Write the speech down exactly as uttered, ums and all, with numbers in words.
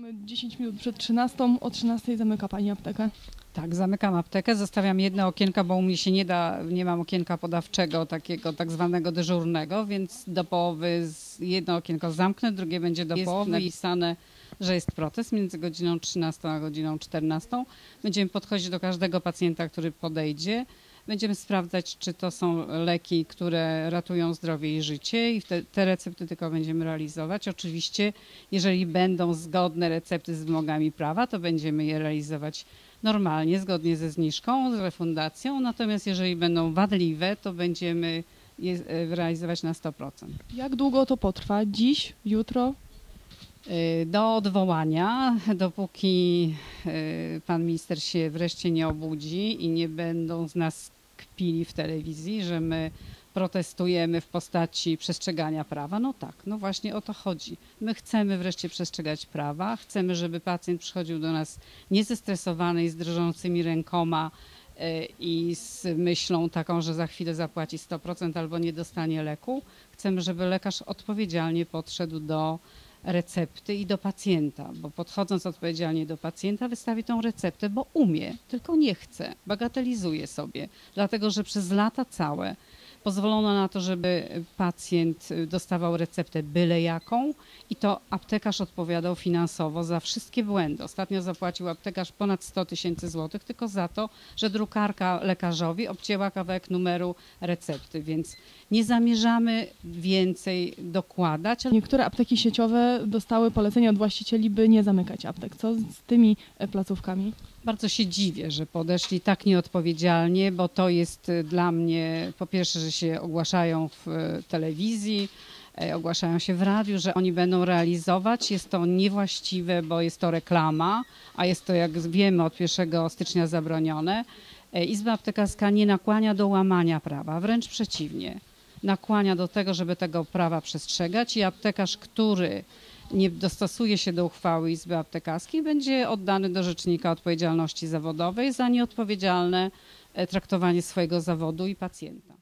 Mamy dziesięć minut przed trzynastą, o trzynastej zamyka Pani aptekę. Tak, zamykam aptekę, zostawiam jedno okienko, bo u mnie się nie da, nie mam okienka podawczego, takiego tak zwanego dyżurnego, więc do połowy z- jedno okienko zamknę, drugie będzie do połowy. Napisane, że jest protest między godziną trzynastą a godziną czternastą. Będziemy podchodzić do każdego pacjenta, który podejdzie. Będziemy sprawdzać, czy to są leki, które ratują zdrowie i życie i te, te recepty tylko będziemy realizować. Oczywiście, jeżeli będą zgodne recepty z wymogami prawa, to będziemy je realizować normalnie, zgodnie ze zniżką, z refundacją. Natomiast jeżeli będą wadliwe, to będziemy je e, realizować na sto procent. Jak długo to potrwa? Dziś? Jutro? Y, Do odwołania, dopóki y, pan minister się wreszcie nie obudzi i nie będą z nas kpili w telewizji, że my protestujemy w postaci przestrzegania prawa. No tak, no właśnie o to chodzi. My chcemy wreszcie przestrzegać prawa, chcemy, żeby pacjent przychodził do nas niezestresowany i z drżącymi rękoma y, i z myślą taką, że za chwilę zapłaci sto procent albo nie dostanie leku. Chcemy, żeby lekarz odpowiedzialnie podszedł do recepty i do pacjenta, bo podchodząc odpowiedzialnie do pacjenta wystawi tą receptę, bo umie, tylko nie chce, bagatelizuje sobie, dlatego że przez lata całe pozwolono na to, żeby pacjent dostawał receptę byle jaką i to aptekarz odpowiadał finansowo za wszystkie błędy. Ostatnio zapłacił aptekarz ponad sto tysięcy złotych tylko za to, że drukarka lekarzowi obcięła kawałek numeru recepty, więc nie zamierzamy więcej dokładać. Niektóre apteki sieciowe dostały polecenie od właścicieli, by nie zamykać aptek. Co z tymi e, placówkami? Bardzo się dziwię, że podeszli tak nieodpowiedzialnie, bo to jest y, dla mnie po pierwsze, że się ogłaszają w y, telewizji, y, ogłaszają się w radiu, że oni będą realizować. Jest to niewłaściwe, bo jest to reklama, a jest to, jak wiemy, od pierwszego stycznia zabronione. Y, Izba Aptekarska nie nakłania do łamania prawa, wręcz przeciwnie. Nakłania do tego, żeby tego prawa przestrzegać i aptekarz, który nie dostosuje się do uchwały Izby Aptekarskiej, będzie oddany do Rzecznika Odpowiedzialności Zawodowej za nieodpowiedzialne e, traktowanie swojego zawodu i pacjenta.